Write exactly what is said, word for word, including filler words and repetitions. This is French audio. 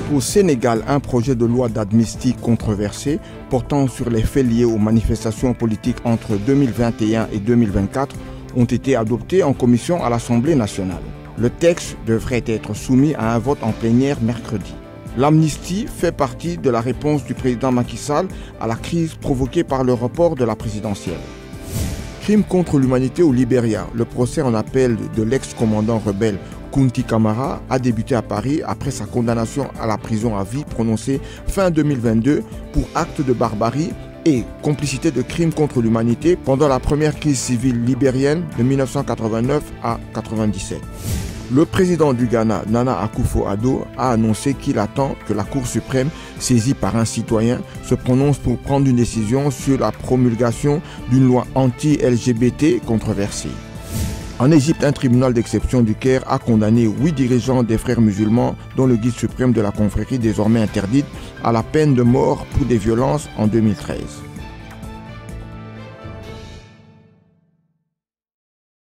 Au Sénégal, un projet de loi d'amnistie controversé portant sur les faits liés aux manifestations politiques entre deux mille vingt et un et deux mille vingt-quatre ont été adoptés en commission à l'Assemblée nationale. Le texte devrait être soumis à un vote en plénière mercredi. L'amnistie fait partie de la réponse du président Macky Sall à la crise provoquée par le report de la présidentielle. Crime contre l'humanité au Libéria, le procès en appel de l'ex-commandant rebelle Kunti Kamara a débuté à Paris après sa condamnation à la prison à vie prononcée fin deux mille vingt-deux pour acte de barbarie et complicité de crimes contre l'humanité pendant la première crise civile libérienne de mille neuf cent quatre-vingt-neuf à quatre-vingt-dix-sept. Le président du Ghana, Nana Akufo-Addo, a annoncé qu'il attend que la Cour suprême, saisie par un citoyen, se prononce pour prendre une décision sur la promulgation d'une loi anti-L G B T controversée. En Égypte, un tribunal d'exception du Caire a condamné huit dirigeants des frères musulmans, dont le guide suprême de la confrérie désormais interdite, à la peine de mort pour des violences en deux mille treize.